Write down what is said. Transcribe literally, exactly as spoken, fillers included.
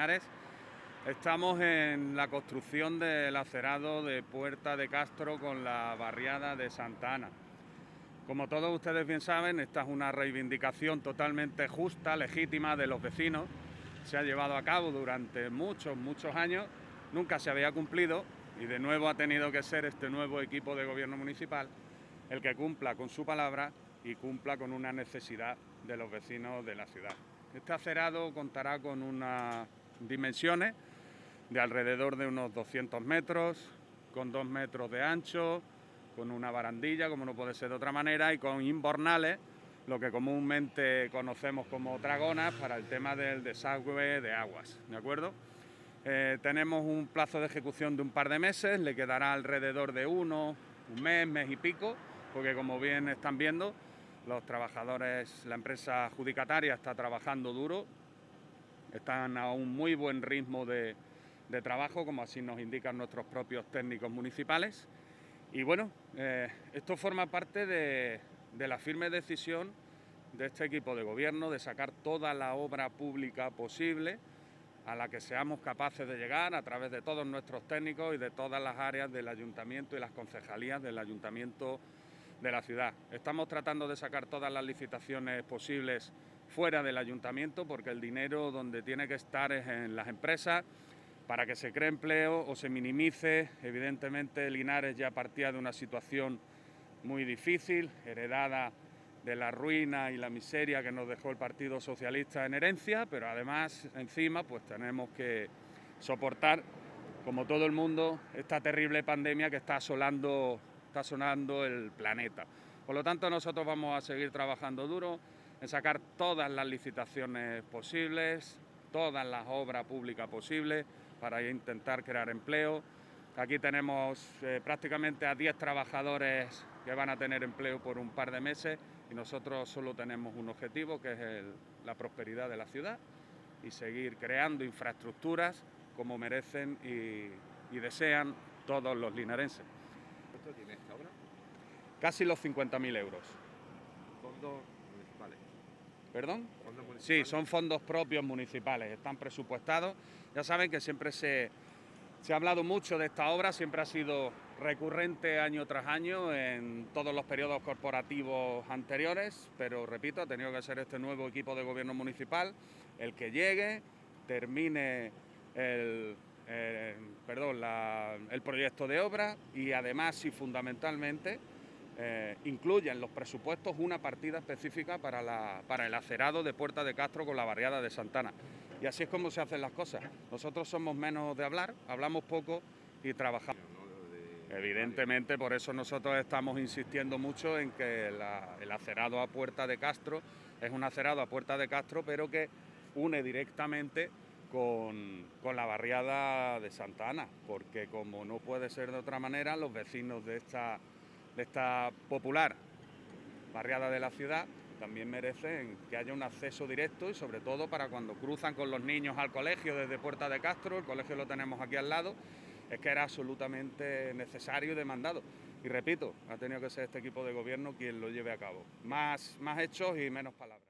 Linares. Estamos en la construcción del acerado de Puerta de Castro con la barriada de Santa Ana. Como todos ustedes bien saben, esta es una reivindicación totalmente justa, legítima de los vecinos. Se ha llevado a cabo durante muchos, muchos años, nunca se había cumplido y de nuevo ha tenido que ser este nuevo equipo de gobierno municipal el que cumpla con su palabra y cumpla con una necesidad de los vecinos de la ciudad. Este acerado contará con unas dimensiones de alrededor de unos doscientos metros, con dos metros de ancho, con una barandilla, como no puede ser de otra manera, y con imbornales, lo que comúnmente conocemos como dragonas, para el tema del desagüe de aguas, ¿de acuerdo? Eh, tenemos un plazo de ejecución de un par de meses, le quedará alrededor de uno, un mes, mes y pico, porque como bien están viendo, los trabajadores, la empresa adjudicataria está trabajando duro, están a un muy buen ritmo de, de trabajo, como así nos indican nuestros propios técnicos municipales. Y bueno, eh, esto forma parte de, de la firme decisión de este equipo de gobierno de sacar toda la obra pública posible a la que seamos capaces de llegar a través de todos nuestros técnicos y de todas las áreas del ayuntamiento y las concejalías del ayuntamiento de la ciudad. Estamos tratando de sacar todas las licitaciones posibles fuera del ayuntamiento porque el dinero donde tiene que estar es en las empresas para que se cree empleo o se minimice. Evidentemente Linares ya partía de una situación muy difícil, heredada de la ruina y la miseria que nos dejó el Partido Socialista en herencia, pero además encima pues tenemos que soportar, como todo el mundo, esta terrible pandemia que está asolando, está asolando el planeta. Por lo tanto, nosotros vamos a seguir trabajando duro en sacar todas las licitaciones posibles, todas las obras públicas posibles para intentar crear empleo. Aquí tenemos eh, prácticamente a diez trabajadores que van a tener empleo por un par de meses y nosotros solo tenemos un objetivo, que es el, la prosperidad de la ciudad y seguir creando infraestructuras como merecen y, y desean todos los linarenses. ¿Cuánto tiene esta obra? Casi los cincuenta mil euros. ¿Fondos municipales? ¿Perdón? ¿Fondos municipales? Sí, son fondos propios municipales, están presupuestados. Ya saben que siempre se, se ha hablado mucho de esta obra, siempre ha sido recurrente año tras año en todos los periodos corporativos anteriores, pero repito, ha tenido que ser este nuevo equipo de gobierno municipal el que llegue, termine el, eh, perdón, la, el proyecto de obra y además y fundamentalmente Eh, incluye en los presupuestos una partida específica para, la, para el acerado de Puerta de Castro con la barriada de Santa Ana. Y así es como se hacen las cosas. Nosotros somos menos de hablar, hablamos poco y trabajamos. Evidentemente, por eso nosotros estamos insistiendo mucho en que la, el acerado a Puerta de Castro es un acerado a Puerta de Castro, pero que une directamente con, con la barriada de Santa Ana, porque como no puede ser de otra manera, los vecinos de esta de esta popular barriada de la ciudad también merecen que haya un acceso directo y sobre todo para cuando cruzan con los niños al colegio desde Puerta de Castro, el colegio lo tenemos aquí al lado, es que era absolutamente necesario y demandado. Y repito, ha tenido que ser este equipo de gobierno quien lo lleve a cabo. Más, más hechos y menos palabras.